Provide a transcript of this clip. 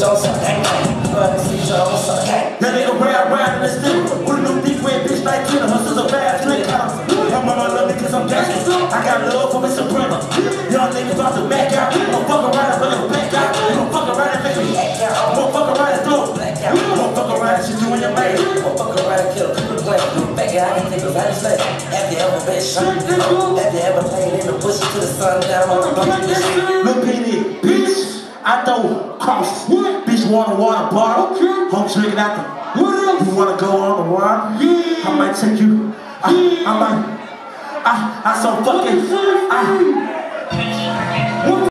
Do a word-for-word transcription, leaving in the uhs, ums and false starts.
switch on some gang gang. Blood and switch on some gang. That nigga ride around in the stick. With a new big red bitch like Tina. Her sister bad slick. My mama love me cause I'm gangster. I got love for me Suprema. Y'all niggas about to back out. You gon' fuck around and put your back out. You gon' fuck around and make me act out. You gon' fuck around and throw black out. You gon' fuck around and shit you in your face. You gon' fuck around and kill a people play. Back out, I can take a body slave. Have you ever been shot? Have you ever played in the bushes to the sun down on the bump? Look Penny, bitch, I throw cross. Bitch want a water bottle. Home drinking out the. You wanna go on the water? I might take you. I, I might. I, I so fucking. I,